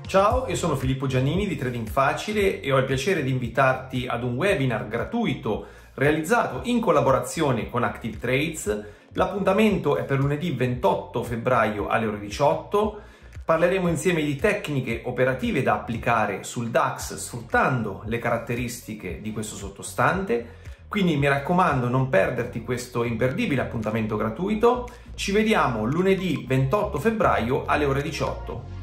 Ciao, io sono Filippo Giannini di Trading Facile e ho il piacere di invitarti ad un webinar gratuito realizzato in collaborazione con Active Trades. L'appuntamento è per lunedì 28 febbraio alle ore 18. Parleremo insieme di tecniche operative da applicare sul DAX sfruttando le caratteristiche di questo sottostante. Quindi mi raccomando, non perderti questo imperdibile appuntamento gratuito. Ci vediamo lunedì 28 febbraio alle ore 18.